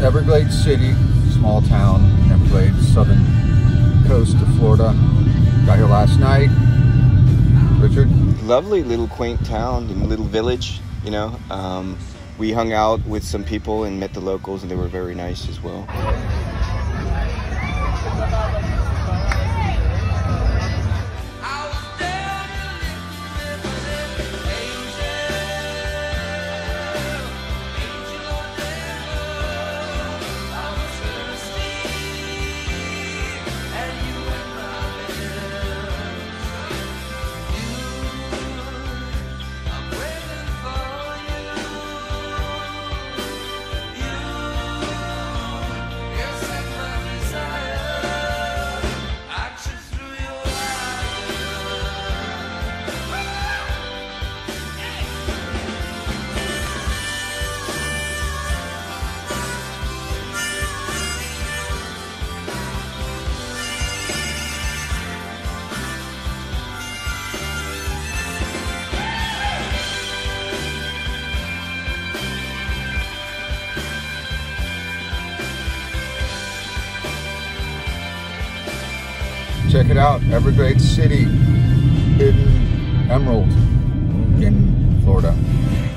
Everglades City, small town in Everglades, southern coast of Florida. Got here last night. Richard? Lovely little quaint town and little village, you know. We hung out with some people and met the locals, and they were very nice as well. Check it out, Everglades City, hidden emerald in Florida.